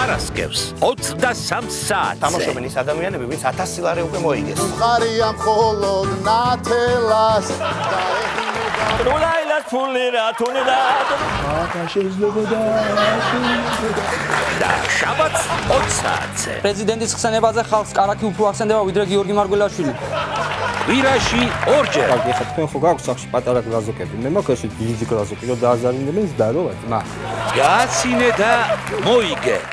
პარასკევს 23 საათზე. თამაშობენ ის ადამიანები, ვინც 1000 ლარი უკვე მოიგეს. მხარია მხოლოდ ნათელას როლაილა თულერა თუნდა და შაბათს 20 საათზე. პრეზიდენტის ხსენებაზე ხალხს კარაქი უფრო ახსენდება ვიდრე გიორგი მარგველაშვილი. კვირაში ორჯერ. ეხლა თქვენ ხო გაქვთ სახში პატარა გლაზოკები. მე მაქვს ეს დიდი გლაზოკი, რომ დააზარინდნენ და რა, მა. გააცინე და მოიგე.